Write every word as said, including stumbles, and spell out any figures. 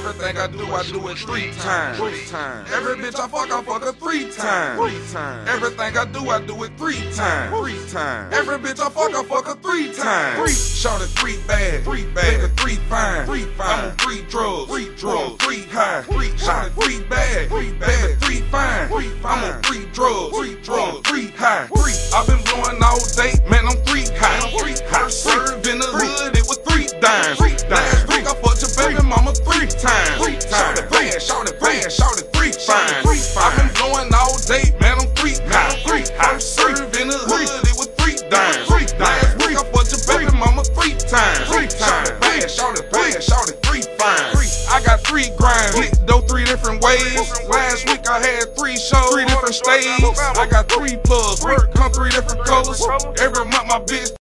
Everything I do, I do it three times. Three times. Every bitch I fuck, I fuck her three times. Three times. Everything I do, I do it three times. Three times. Every bitch I fuck, I fuck her three times. Three. Shorty three bad. Three bad. Nigga three fine. Three fine. I'm on three drugs. Three drugs. Three high. Three shorty three bad. Three bad. Three fine. Three fine. I'm on three drugs. Three drugs. Three high. Three. I've been blowing all day, man. I'm three high. I'm three high. Served in the hood, it was three dimes. Three dimes. Week I fucked your baby mama three times. Three times. Shorty bad. Shorty bad. Shorty three fine. I've been blowing all day, man. I'm three high. Three high. Served in the hood, it was three dimes. Three dimes. Week I fucked your baby mama three times. Three times. Bad. Shorty bad. Shorty three fine. I got three grinds, hit though three different ways. Last week I had three shows, three different stages. I got three plugs, work come three different colors. Every month my bitch